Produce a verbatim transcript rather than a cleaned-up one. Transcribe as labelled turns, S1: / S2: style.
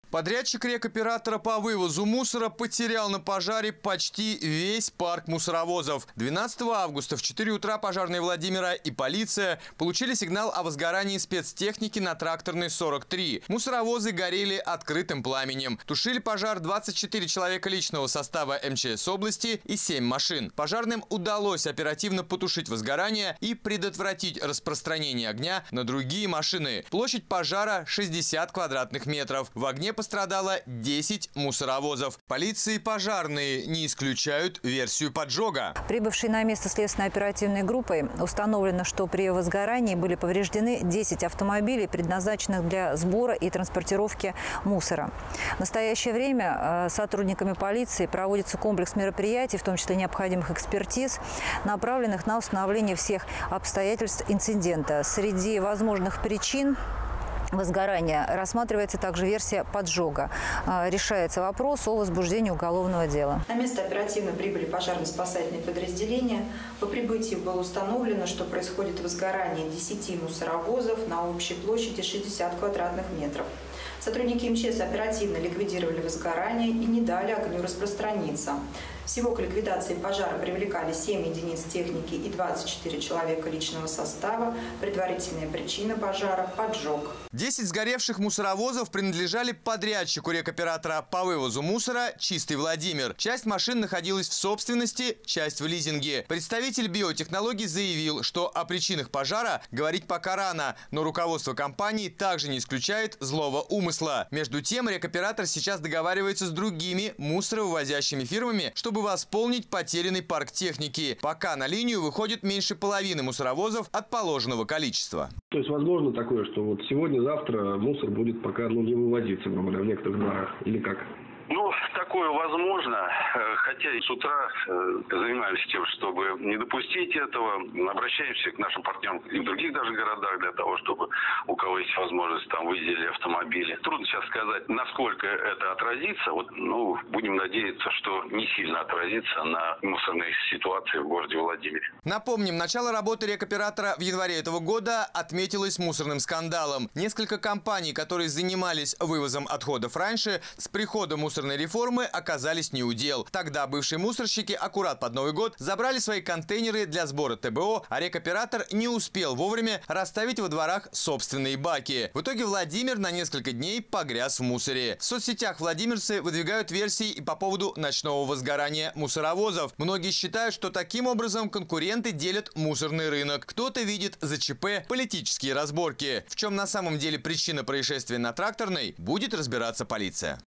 S1: Подрядчик рекоператора по вывозу мусора потерял на пожаре почти весь парк мусоровозов. двенадцатого августа в четыре утра пожарные Владимира и полиция получили сигнал о возгорании спецтехники на тракторной сорок три. Мусоровозы горели открытым пламенем. Тушили пожар двадцать четыре человека личного состава эм че эс области и семь машин. Пожарным удалось оперативно потушить возгорание и предотвратить распространение огня на другие машины. Площадь пожара шестьдесят квадратных метров. В огне пострадало десять мусоровозов. Полиция и пожарные не исключают версию поджога.
S2: Прибывшей на место следственной оперативной группой установлено, что при возгорании были повреждены десять автомобилей, предназначенных для сбора и транспортировки мусора. В настоящее время сотрудниками полиции проводится комплекс мероприятий, в том числе необходимых экспертиз, направленных на установление всех обстоятельств инцидента. Среди возможных причин возгорания рассматривается также версия поджога. Решается вопрос о возбуждении уголовного дела.
S3: На место оперативно прибыли пожарно-спасательные подразделения. По прибытии было установлено, что происходит возгорание десяти мусоровозов на общей площади шестьдесят квадратных метров. Сотрудники эм че эс оперативно ликвидировали возгорание и не дали огню распространиться. Всего к ликвидации пожара привлекали семь единиц техники и двадцать четыре человека личного состава. Предварительная причина пожара – поджог.
S1: десять сгоревших мусоровозов принадлежали подрядчику рекоператора по вывозу мусора «Чистый Владимир». Часть машин находилась в собственности, часть в лизинге. Представитель биотехнологий заявил, что о причинах пожара говорить пока рано, но руководство компании также не исключает злого умысла. Между тем, рекоператор сейчас договаривается с другими мусоровывозящими фирмами, чтобы восполнить потерянный парк техники. Пока на линию выходит меньше половины мусоровозов от положенного количества.
S4: То есть возможно такое, что вот сегодня-завтра мусор будет пока ну, не вывозиться, грубо говоря, в некоторых дворах, или как?
S5: Ну, такое возможно, хотя и с утра занимаемся тем, чтобы не допустить этого. Обращаемся к нашим партнерам и в других даже городах для того, чтобы у кого есть возможность, там выделили автомобили. Трудно сейчас сказать, насколько это отразится. Вот, ну, будем надеяться, что не сильно отразится на мусорной ситуации в городе Владимире.
S1: Напомним, начало работы рекоператора в январе этого года отметилось мусорным скандалом. Несколько компаний, которые занимались вывозом отходов раньше, с приходом мусорной реформы оказались не у дел. Тогда бывшие мусорщики аккурат под Новый год забрали свои контейнеры для сбора тэ бэ о, а рекоператор не успел вовремя расставить во дворах собственные баки. В итоге Владимир на несколько дней погряз в мусоре. В соцсетях владимирцы выдвигают версии и по поводу ночного возгорания мусоровозов. Многие считают, что таким образом конкуренты делят мусорный рынок. Кто-то видит за че пэ политические разборки. В чем на самом деле причина происшествия на Тракторной, будет разбираться полиция.